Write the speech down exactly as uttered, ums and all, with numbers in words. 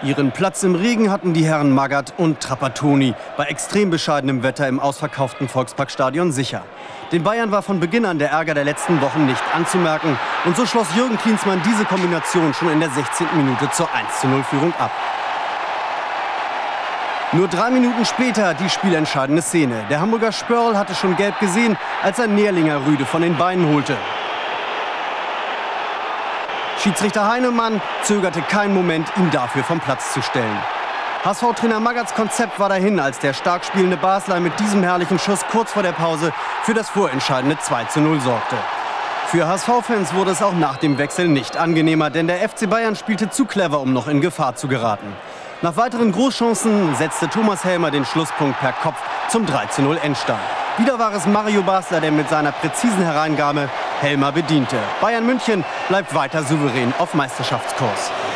Ihren Platz im Regen hatten die Herren Magath und Trapattoni bei extrem bescheidenem Wetter im ausverkauften Volksparkstadion sicher. Den Bayern war von Beginn an der Ärger der letzten Wochen nicht anzumerken. Und so schloss Jürgen Klinsmann diese Kombination schon in der sechzehnten Minute zur eins zu null Führung ab. Nur drei Minuten später die spielentscheidende Szene. Der Hamburger Spörl hatte schon gelb gesehen, als er Nährlinger Rüde von den Beinen holte. Schiedsrichter Heinemann zögerte keinen Moment, ihn dafür vom Platz zu stellen. H S V-Trainer Magaths Konzept war dahin, als der stark spielende Basler mit diesem herrlichen Schuss kurz vor der Pause für das vorentscheidende zwei zu null sorgte. Für H S V-Fans wurde es auch nach dem Wechsel nicht angenehmer, denn der F C Bayern spielte zu clever, um noch in Gefahr zu geraten. Nach weiteren Großchancen setzte Thomas Helmer den Schlusspunkt per Kopf zum drei zu null Endstand. Wieder war es Mario Basler, der mit seiner präzisen Hereingabe Helmer bediente. Bayern München bleibt weiter souverän auf Meisterschaftskurs.